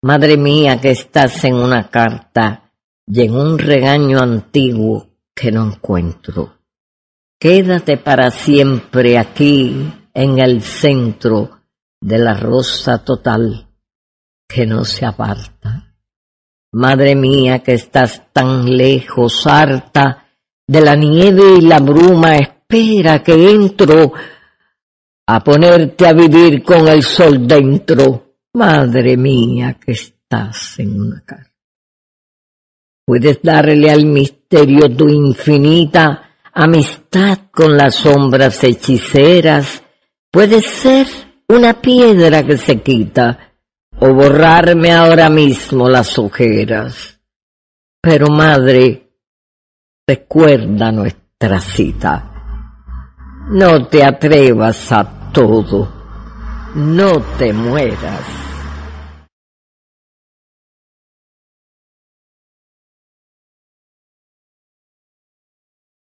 Madre mía, que estás en una carta y en un regaño antiguo que no encuentro. Quédate para siempre aquí en el centro de la rosa total que no se aparta. Madre mía, que estás tan lejos, harta de la nieve y la bruma, espera que entro a ponerte a vivir con el sol dentro. Madre mía, que estás en una carta. Puedes darle al misterio tu infinita amistad con las sombras hechiceras. Puedes ser una piedra que se quita o borrarme ahora mismo las ojeras. Pero madre, recuerda nuestra cita. No te atrevas a todo. No te mueras.